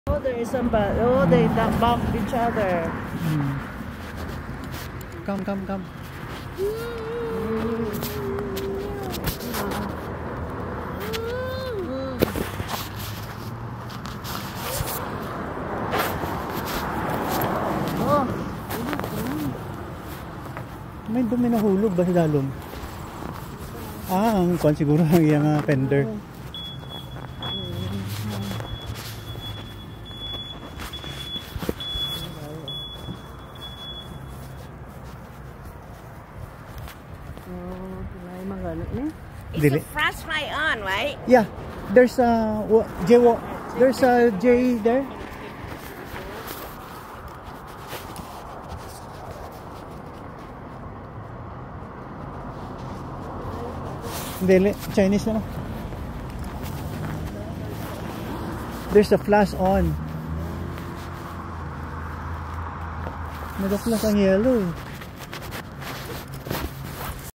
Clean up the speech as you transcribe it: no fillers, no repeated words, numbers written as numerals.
Oh, there is somebody. Oh, they bump each other. Come. Oh. May dumi na hulog ba sa dalom? Ang kwan siguro ang iyang fender. It's a flashlight on, right? Yeah, there's a J there. Dili, Chinese na. There's a flash on. Nag-flash ang yellow.